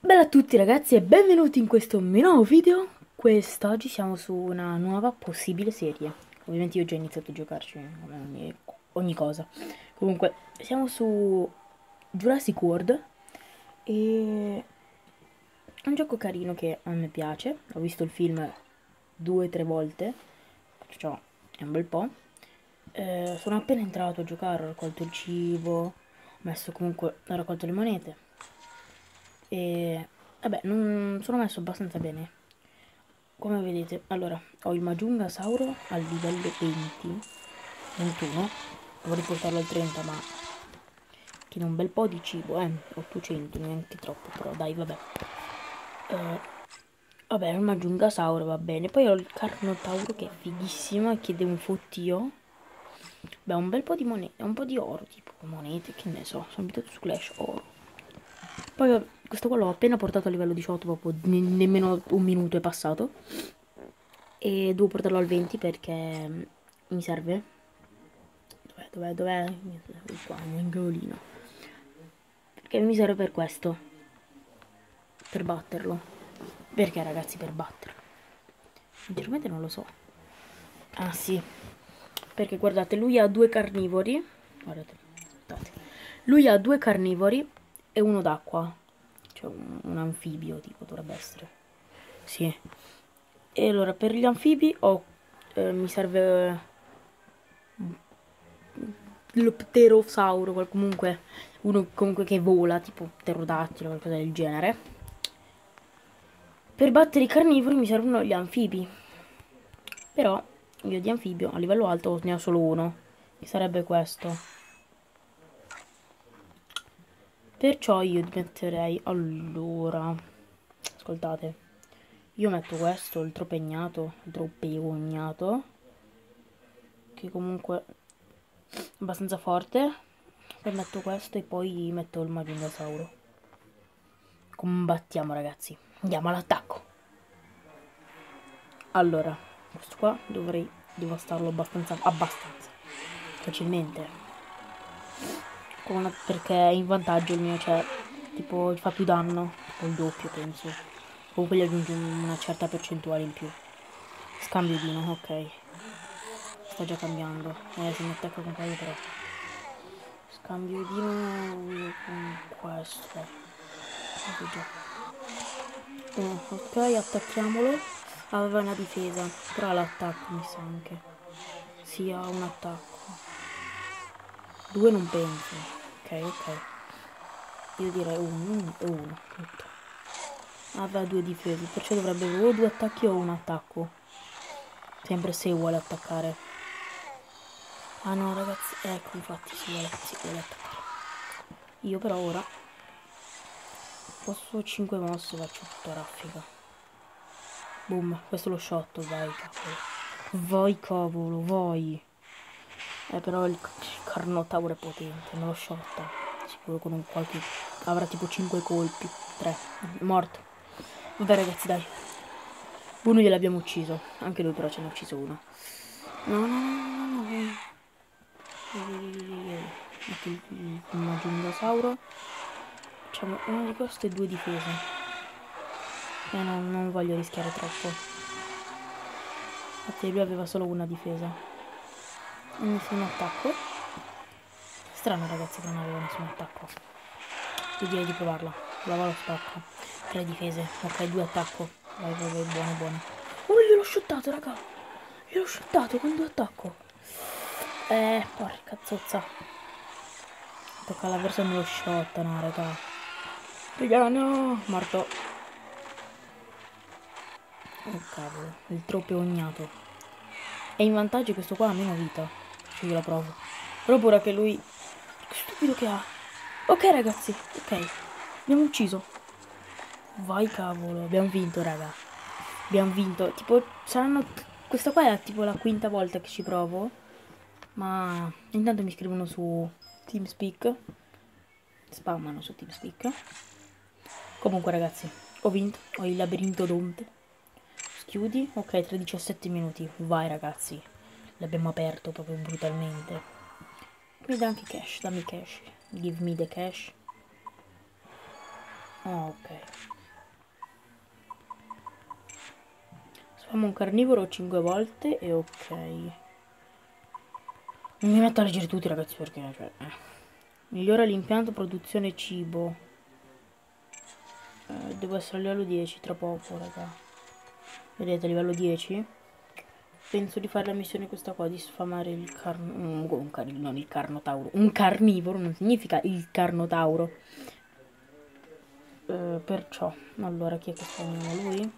Bella a tutti ragazzi e benvenuti in questo mio nuovo video. Quest'oggi siamo su una nuova possibile serie. Ovviamente io ho già iniziato a giocarci come ogni cosa. Comunque siamo su Jurassic World e è un gioco carino che a me piace. Ho visto il film 2 o 3 volte, perciò è un bel po'. Sono appena entrato a giocare, ho raccolto il cibo, ho messo comunque, ho raccolto le monete. E vabbè, non sono messo abbastanza bene. Come vedete, allora, ho il Majunga Sauro al livello 20, 21. Vorrei portarlo al 30, ma tiene un bel po' di cibo, 800, neanche troppo, però dai, vabbè. Vabbè, il Majunga Sauro va bene. Poi ho il Carnotauro che è fighissimo e chiede un fottio. Beh, un bel po' di monete, un po' di oro, tipo monete, che ne so, sono abituato su Clash, oro. Poi questo qua l'ho appena portato a livello 18, proprio nemmeno un minuto è passato. E devo portarlo al 20 perché mi serve. Dov'è? Qua, nel ingaolino. Perché mi serve per questo. Per batterlo. Perché ragazzi, per batterlo? Sinceramente non lo so. Ah sì. Perché guardate, lui ha 2 carnivori. Guardate, aspettate. Lui ha 2 carnivori e uno d'acqua. Cioè un anfibio tipo dovrebbe essere. Sì. E allora per gli anfibi mi serve lo pterosauro, comunque uno comunque che vola, tipo pterodattilo, qualcosa del genere. Per battere i carnivori mi servono gli anfibi. Però io di anfibio a livello alto ne ho solo uno, che sarebbe questo. Perciò io metterei, allora, ascoltate, io metto questo, il tropegnato, che comunque è abbastanza forte. Poi metto questo e poi metto il Maginosauro. Combattiamo ragazzi, andiamo all'attacco. Allora, questo qua dovrei devastarlo abbastanza facilmente. Perché è in vantaggio il mio, cioè, tipo, fa più danno, tipo il doppio penso. Comunque gli aggiunge una certa percentuale in più. Scambio di no, ok. Sta già cambiando. Se mi attacca con quello però. Scambio di no con questo. Ok, attacchiamolo. Aveva una difesa, però l'attacco mi sa anche. Sì, ha un attacco. 2 non penso. Ok. Io direi 1 e 1. Aveva 2 difese, perciò dovrebbe avere o 2 attacchi o un attacco. Sempre se vuole attaccare. Ah no ragazzi, ecco infatti si vuole attaccare. Io però ora posso 5 mosse, faccio tutta raffica. Boom, questo è lo shot, vai cavolo. Vai cavolo, vai. Però il Carnotauro è potente, me lo shotta. Sicuro con un qualche... avrà tipo 5 colpi. 3. Morto. Vabbè ragazzi dai. Uno gliel'abbiamo ucciso. Anche lui però ce n'ha ucciso uno. No. Metti il Maginosauro. Facciamo uno di queste e 2 difese. Non voglio rischiare troppo. Infatti lui aveva solo una difesa. E nessun attacco. Strano ragazzi che non aveva nessun attacco. Io direi di provarla. Prova lo spacco. 3 difese. Ok, 2 attacco. Vai, buono. Oh, gliel'ho shottato, raga. Gliel'ho shottato con 2 attacco. Porca zozza. Tocca alla versione me lo shottano, raga. Raga, no. Morto. Oh, cavolo. Il troppo ognato. È in vantaggio questo qua ha meno vita. Se io la provo. Però pure che lui... Che stupido che ha. Ok, ragazzi. Ok. Abbiamo ucciso. Vai cavolo, abbiamo vinto raga. Abbiamo vinto. Tipo, saranno... Questa qua è tipo la quinta volta che ci provo. Ma intanto mi scrivono su TeamSpeak. Spammano su TeamSpeak. Comunque ragazzi, ho vinto. Ho il labirinto d'onte. Schiudi. Ok, tra 17 minuti. Vai ragazzi. L'abbiamo aperto proprio brutalmente. Mi dà anche cash, dammi cash. Give me the cash. Oh, ok. Facciamo un carnivoro 5 volte e ok. Non mi metto a leggere tutti ragazzi perché cioè, migliora l'impianto produzione cibo. Devo essere a livello 10 tra poco raga. Vedete livello 10. Penso di fare la missione questa qua di sfamare il non il carnotauro. Un carnivoro non significa il carnotauro. Perciò allora chi è che sfamiamo? Lui?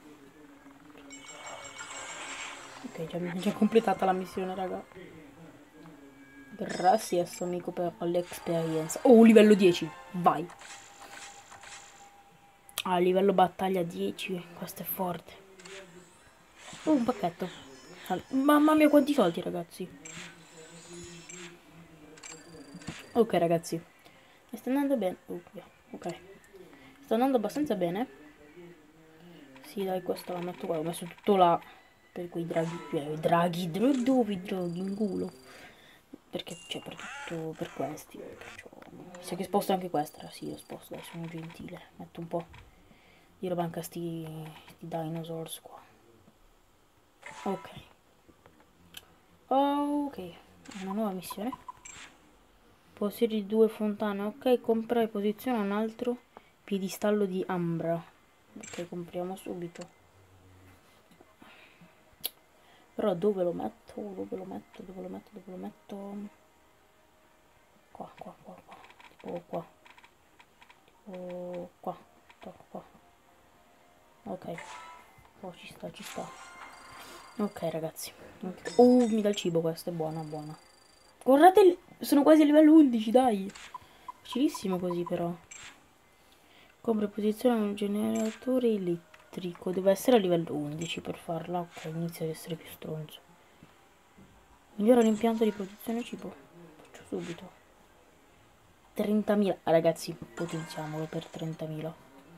Ok, già completata la missione raga. Grazie amico per l'esperienza. Oh, livello 10. Vai. Ah, livello battaglia 10. Questo è forte. Oh, un pacchetto. Mamma mia, quanti soldi, ragazzi. Ok, ragazzi. Sta andando bene. Ok. Sta andando abbastanza bene. Sì, dai, questo la metto qua. Ho messo tutto là. Per quei draghi. Dove i draghi in culo? Perché c'è per tutto per questi. Perciò mi sa che sposto anche questa. Sì, lo sposto, dai, sono gentile. Metto un po' di roba anche a sti dinosaurs qua. Ok. Ok. Una nuova missione. Possiedi 2 fontane. Ok, compra e posiziona un altro piedistallo di ambra. Ok, compriamo subito. Però dove lo metto? Dove lo metto? Dove lo metto? Dove lo metto? Qua. Tipo qua. Tipo qua. Qua. Ok. Oh, ci sta. Ok, ragazzi. Okay. Oh, mi dà il cibo questo, è buona. Guardate, sono quasi a livello 11, dai. Facilissimo così, però. Compra e posiziona un generatore elettrico. Deve essere a livello 11 per farla. Ok, inizia ad essere più stronzo. Migliora l'impianto di produzione cibo. Faccio subito. 30.000. Ragazzi, potenziamolo per 30.000.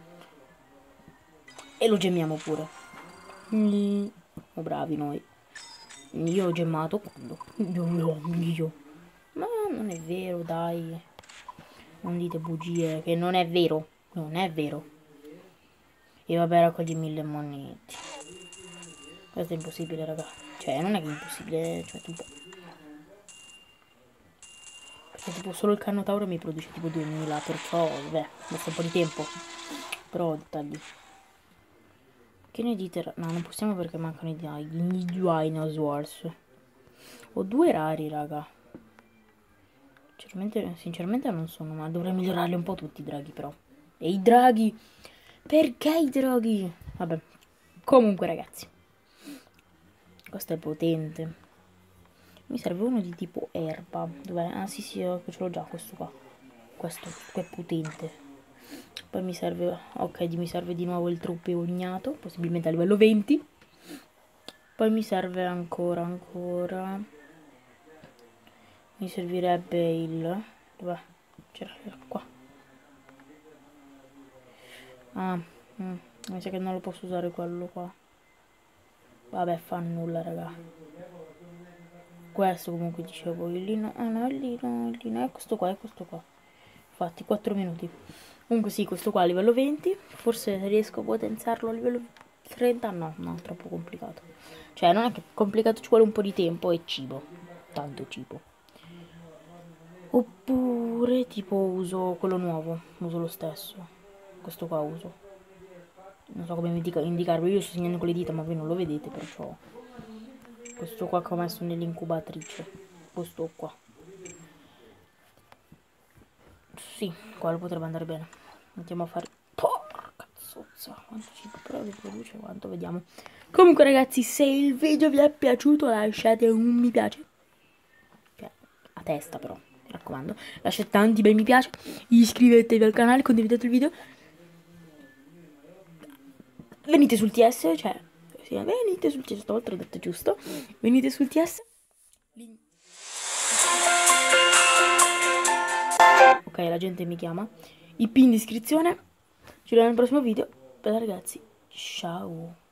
E lo gemmiamo pure. Oh, bravi noi. Io ho gemmato quando? Io. Ma non è vero, dai. Non dite bugie, che non è vero. Non è vero. E vabbè, raccogli 1000 monete. Questo è impossibile, raga. Cioè, non è che è impossibile, cioè, tipo... Perché tipo solo il carnotauro mi produce tipo 2000, perciò, vabbè, basta un po' di tempo. Però, dettagli. Che ne dite? No, non possiamo perché mancano i dinosaurs. Ho 2 rari, raga. Sinceramente non sono, ma dovrei migliorarli un po' tutti i draghi, però. E i draghi? Perché i draghi? Vabbè. Comunque, ragazzi. Questo è potente. Mi serve uno di tipo erba. Dov'è? Ah, sì, ce l'ho già, questo qua. Questo è potente. Poi mi serve... Ok, mi serve di nuovo il troppegnato, possibilmente a livello 20. Poi mi serve ancora. Mi servirebbe il... Dov'è? C'era qua. Ah, mi sa che non lo posso usare quello qua. Vabbè, fa nulla, raga. Questo comunque dicevo, il lino... Ah no, il lino, è questo qua. Infatti, 4 minuti. Comunque sì, questo qua a livello 20. Forse riesco a potenziarlo a livello 30. No, troppo complicato. Cioè, non è che è complicato, ci vuole un po' di tempo e cibo. Tanto cibo. Oppure, tipo, uso quello nuovo. Uso lo stesso. Questo qua uso. Non so come indicarvi, io sto segnando con le dita, ma voi non lo vedete, perciò... Questo qua che ho messo nell'incubatrice. Questo qua. Sì, quello potrebbe andare bene. Andiamo a fare... Porca zozza, quanto cibo però vi produce, quanto vediamo. Comunque ragazzi, se il video vi è piaciuto lasciate un mi piace. A testa però, mi raccomando. Lasciate tanti bei mi piace. Iscrivetevi al canale, condividete il video. Venite sul TS, cioè... Sì, venite sul TS, stavolta l'ho detto giusto. Venite sul TS. Ok, la gente mi chiama. IP in descrizione. Ci vediamo nel prossimo video. Bella ragazzi, ciao.